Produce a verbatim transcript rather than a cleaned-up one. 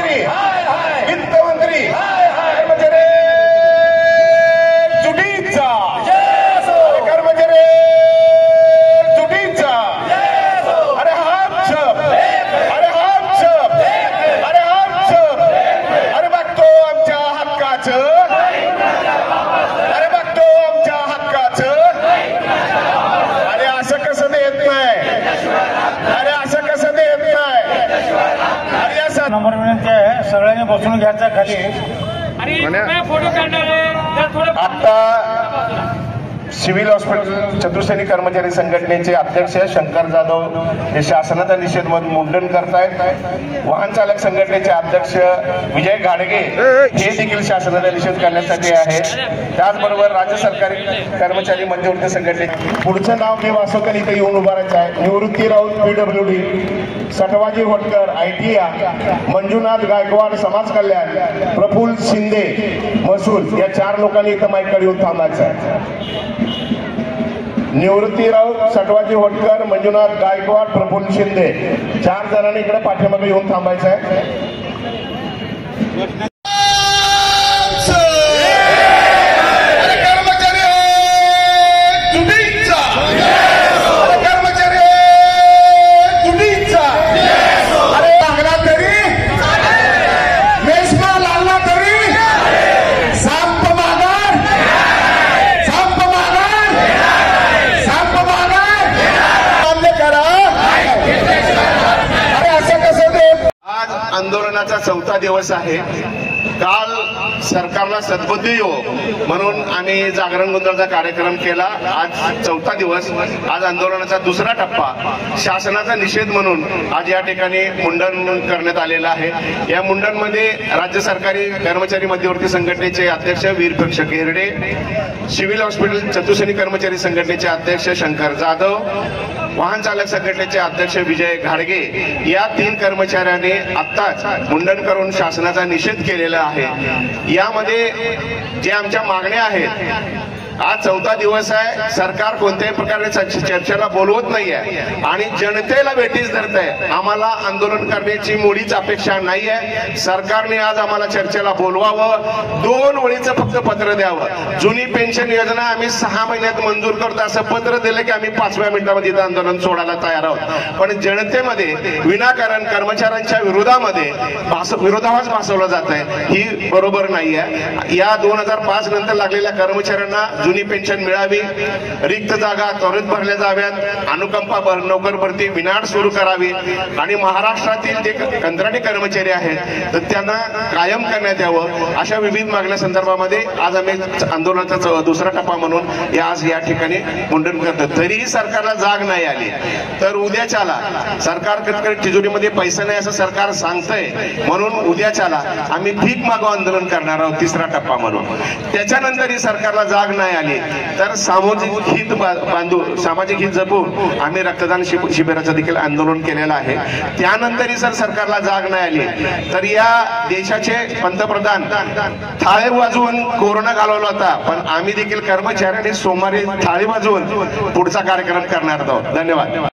अर्थमंत्री, वित्तमंत्री, कर्मचारी जुटीचा, कर्मचारी जुटीचा, अरे हात छप, अरे हात छप, अरे हात छप, अरे बघतो आमच्या हक्काचं, अरे बघतो आमच्या हक्काचं, अरे असं कसं देत नाही, अरे असं कसं देत नाही, अरे असं नंबर विनंती आहे सगळ्यांनी बसून घ्यायचा खाली. फोटो काढणार आता सिव्हिल हॉस्पिटल चतुर्श्रेणी कर्मचारी संघटनेचे अध्यक्ष शंकर जाधव हे शासनाचा निषेध म्हणून मुंडन करतायत. वाहन चालक संघटनेचे अध्यक्ष विजय घाडगे हे देखील शासनाचा निषेध करण्यासाठी आहे. त्याचबरोबर राज्य सरकारी कर्मचारी मध्यवर्ती संघटने पुढचं नाव मी वासवकर इथे येऊन उभारायचं आहे. Nivrutti Raut P W D, Satwaji Hotkar ITI, Manjunath Gaikwad समाज कल्याण, प्रफुल्ल शिंदे महसूल या चार लोकांनी इथं माईककडे येऊन थांबायचं आहे. निवृत्ती राऊत, सटवाजी होटकर, मंजुनाथ गायकवाड, प्रफुल्ल शिंदे चार जणांनी इकडे पाठीमागे येऊन थांबायचं आहे. आंदोलनाचा चौथा दिवस आहे. काल सरकारला सद्बुद्धी येवो म्हणून आम्ही जागरण गोंधळचा कार्यक्रम केला. आज चौथा दिवस, आज आंदोलनाचा दुसरा टप्पा शासनाचा निषेध म्हणून आज या ठिकाणी मुंडन करण्यात आलेलं आहे. या मुंडनमध्ये राज्य सरकारी कर्मचारी मध्यवर्ती संघटनेचे अध्यक्ष वीरपक्ष घेरडे, सिव्हिल हॉस्पिटल चतुर्श्रेणी कर्मचारी संघटनेचे अध्यक्ष शंकर जाधव, वाहन चालक संघटनेचे अध्यक्ष विजय घाडगे या तीन कर्मचाऱ्यांनी आत्ताच मुंडन करून शासनाचा निषेध केलेला आहे. यामध्ये जे आमच्या मागण्या आहेत, आज चौथा दिवस आहे, सरकार कोणत्याही प्रकारे चर्चेला बोलवत नाही आहे आणि जनतेला वेठीस धरत आहे. आम्हाला आंदोलन करण्याची मुळीच अपेक्षा नाही आहे. सरकारने आज आम्हाला चर्चेला बोलवावं, दोन ओळीचं फक्त पत्र द्यावं. जुनी पेन्शन योजना आम्ही सहा महिन्यात मंजूर करतो असं पत्र दिलं की आम्ही पाचव्या मिनिटामध्ये इथं आंदोलन सोडायला तयार आहोत. पण जनतेमध्ये विनाकारण कर्मचाऱ्यांच्या विरोधामध्ये विरोधाभास भासवला जात आहे, ही बरोबर नाही आहे. या दोन हजार पाच नंतर लागलेल्या कर्मचाऱ्यांना जुनी पेन्शन मिळावी, रिक्त जागा त्वरित भरल्या जाव्यात, अनुकंपा नोकर भरती विनाट सुरू करावी आणि महाराष्ट्रातील जे कंत्राटी कर्मचारी आहेत तर त्यांना कायम करण्यात यावं. अशा विविध मागण्या संदर्भामध्ये आज आम्ही आंदोलनाचा दुसरा टप्पा म्हणून आज या ठिकाणी मुंडन करतो. तरीही सरकारला जाग नाही आली तर उद्याच्याला सरकार तिजोरीमध्ये पैसा नाही असं सरकार सांगतंय म्हणून उद्याच्याला आम्ही भीक मागो आंदोलन करणार आहोत तिसरा टप्पा म्हणून. त्याच्यानंतरही सरकारला जाग नाही आली तर सामाजिक हित बांधू सामाजिक हित जपून आम्ही रक्तदान शिबिराचं देखील आंदोलन केलेलं आहे. त्यानंतरही जर सरकारला जाग नाही आली तर या देशाचे पंतप्रधान थाळी वाजवून कोरोना घालवला होता, पण आम्ही देखील कर्मचाऱ्यांनी सोमवारी थाळी वाजवून पुढचा कार्यक्रम करणार आहोत. धन्यवाद.